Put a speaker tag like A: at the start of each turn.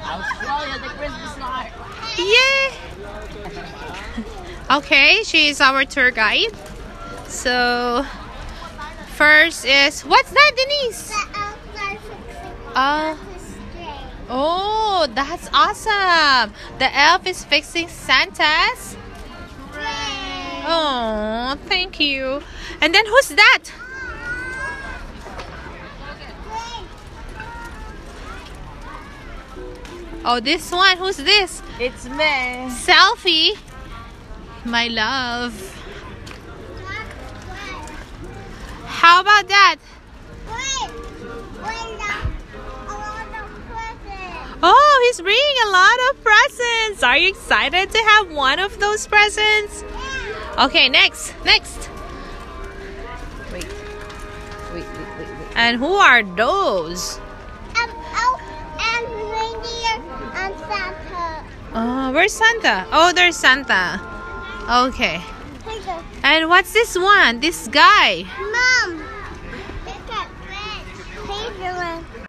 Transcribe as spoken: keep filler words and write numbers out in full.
A: Australia, the Christmas light.
B: Yeah. Okay, she is our tour guide. So first is, what's that, Denise? Uh, oh, that's awesome. The elf is fixing Santa's. Oh, thank you. And then who's that? Oh, this one. Who's this?
A: It's me.
B: Selfie. My love. How about that? Oh, he's bringing a lot of presents. Are you excited to have one of those presents? Okay, next. Next.
A: Wait. Wait, wait, wait, wait.
B: And who are those?
C: Um, oh, and reindeer and Santa.
B: Oh, where's Santa? Oh, there's Santa. Okay.
C: Here you go.
B: And what's this one? This guy.
C: Mom, look at this. Here's the one.